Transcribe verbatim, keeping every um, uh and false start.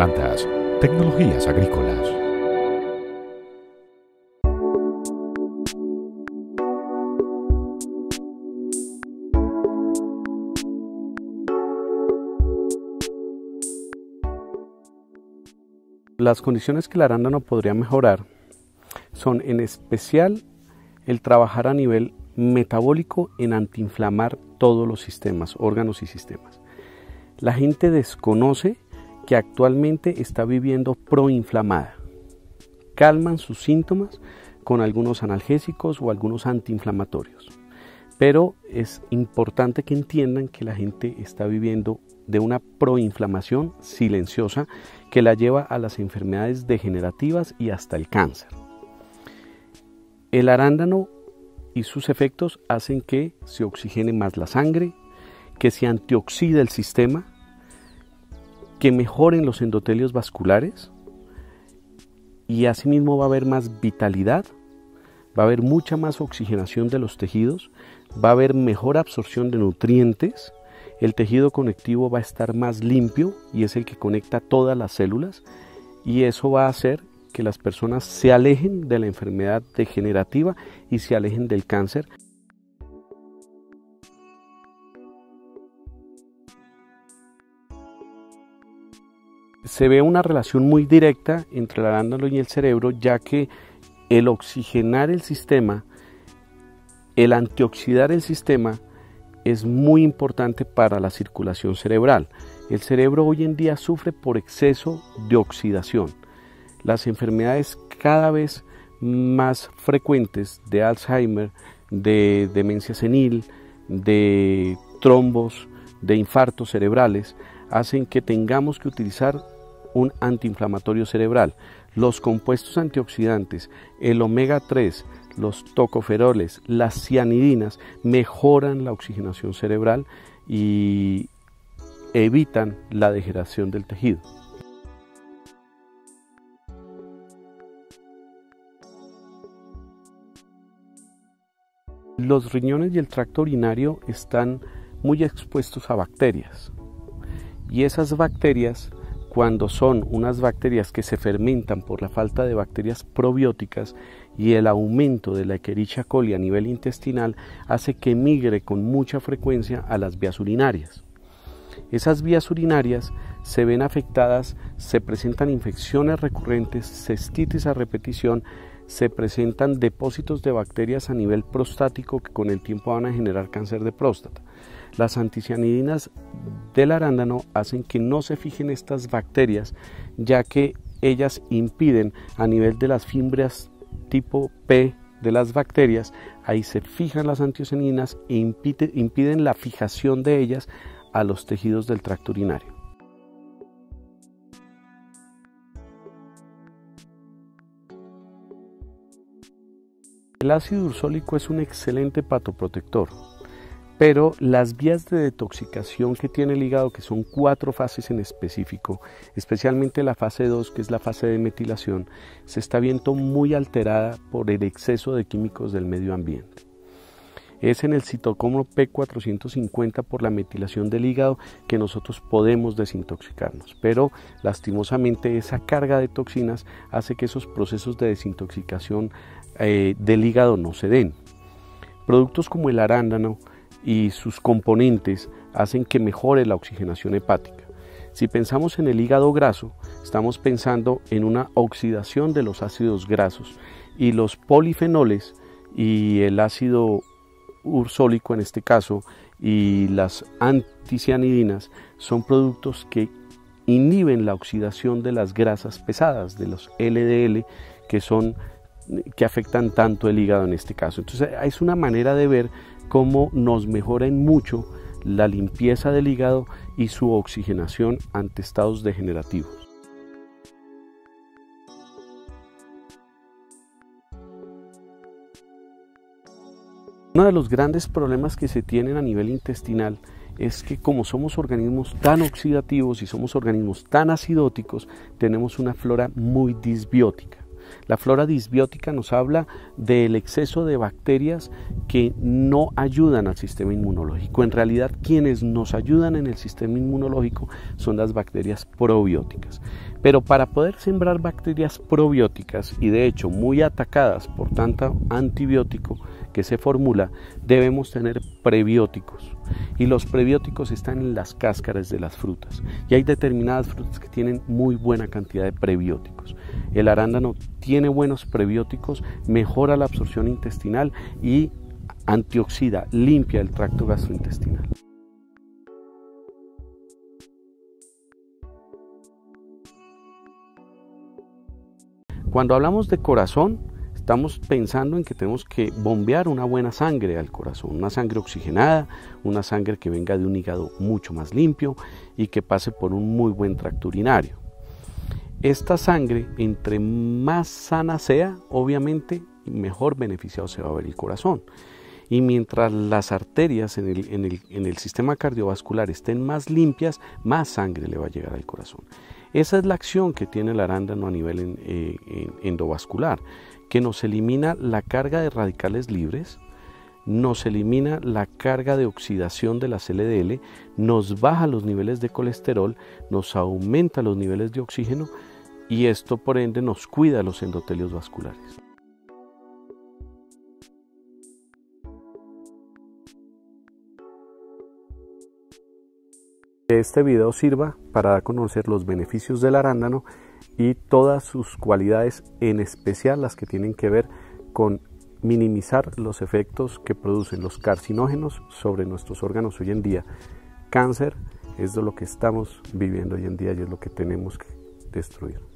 Plantas, tecnologías agrícolas. Las condiciones que el arándano podría mejorar son en especial el trabajar a nivel metabólico en antiinflamar todos los sistemas, órganos y sistemas. La gente desconoce que actualmente está viviendo proinflamada. Calman sus síntomas con algunos analgésicos o algunos antiinflamatorios. Pero es importante que entiendan que la gente está viviendo de una proinflamación silenciosa que la lleva a las enfermedades degenerativas y hasta el cáncer. El arándano y sus efectos hacen que se oxigene más la sangre, que se antioxida el sistema, que mejoren los endotelios vasculares y asimismo va a haber más vitalidad, va a haber mucha más oxigenación de los tejidos, va a haber mejor absorción de nutrientes, el tejido conectivo va a estar más limpio y es el que conecta todas las células y eso va a hacer que las personas se alejen de la enfermedad degenerativa y se alejen del cáncer. Se ve una relación muy directa entre el arándano y el cerebro, ya que el oxigenar el sistema, el antioxidar el sistema, es muy importante para la circulación cerebral. El cerebro hoy en día sufre por exceso de oxidación. Las enfermedades cada vez más frecuentes de Alzheimer, de demencia senil, de trombos, de infartos cerebrales, hacen que tengamos que utilizar un antiinflamatorio cerebral. Los compuestos antioxidantes, el omega tres, los tocoferoles, las cianidinas mejoran la oxigenación cerebral y evitan la degeneración del tejido. Los riñones y el tracto urinario están muy expuestos a bacterias y esas bacterias, cuando son unas bacterias que se fermentan por la falta de bacterias probióticas y el aumento de la Escherichia coli a nivel intestinal, hace que migre con mucha frecuencia a las vías urinarias. Esas vías urinarias se ven afectadas, se presentan infecciones recurrentes, cistitis a repetición, se presentan depósitos de bacterias a nivel prostático que con el tiempo van a generar cáncer de próstata. Las anticianidinas del arándano hacen que no se fijen estas bacterias, ya que ellas impiden a nivel de las fibras tipo P de las bacterias, ahí se fijan las anticianidinas e impide, impiden la fijación de ellas a los tejidos del tracto urinario. El ácido ursólico es un excelente hepatoprotector, pero las vías de detoxicación que tiene el hígado, que son cuatro fases en específico, especialmente la fase dos, que es la fase de metilación, se está viendo muy alterada por el exceso de químicos del medio ambiente. Es en el citocromo P cuatrocientos cincuenta por la metilación del hígado que nosotros podemos desintoxicarnos, pero lastimosamente esa carga de toxinas hace que esos procesos de desintoxicación eh, del hígado no se den. Productos como el arándano y sus componentes hacen que mejore la oxigenación hepática. Si pensamos en el hígado graso, estamos pensando en una oxidación de los ácidos grasos y los polifenoles y el ácido ursólico en este caso y las anticianidinas son productos que inhiben la oxidación de las grasas pesadas, de los L D L, que son que afectan tanto el hígado en este caso. Entonces es una manera de ver cómo nos mejora en mucho la limpieza del hígado y su oxigenación ante estados degenerativos. Uno de los grandes problemas que se tienen a nivel intestinal es que como somos organismos tan oxidativos y somos organismos tan acidóticos, tenemos una flora muy disbiótica. La flora disbiótica nos habla del exceso de bacterias que no ayudan al sistema inmunológico. En realidad, quienes nos ayudan en el sistema inmunológico son las bacterias probióticas. Pero para poder sembrar bacterias probióticas, y de hecho muy atacadas por tanto antibiótico que se formula, debemos tener prebióticos. Y los prebióticos están en las cáscaras de las frutas. Y hay determinadas frutas que tienen muy buena cantidad de prebióticos. El arándano tiene buenos prebióticos, mejora la absorción intestinal y antioxida, limpia el tracto gastrointestinal. Cuando hablamos de corazón, estamos pensando en que tenemos que bombear una buena sangre al corazón, una sangre oxigenada, una sangre que venga de un hígado mucho más limpio y que pase por un muy buen tracto urinario. Esta sangre, entre más sana sea, obviamente, mejor beneficiado se va a ver el corazón. Y mientras las arterias en el, en el, en el sistema cardiovascular estén más limpias, más sangre le va a llegar al corazón. Esa es la acción que tiene el arándano a nivel en, eh, en, endovascular, que nos elimina la carga de radicales libres, nos elimina la carga de oxidación de las L D L, nos baja los niveles de colesterol, nos aumenta los niveles de oxígeno y esto por ende nos cuida los endotelios vasculares. Que este video sirva para dar a conocer los beneficios del arándano y todas sus cualidades, en especial las que tienen que ver con minimizar los efectos que producen los carcinógenos sobre nuestros órganos hoy en día. Cáncer es de lo que estamos viviendo hoy en día y es lo que tenemos que destruir.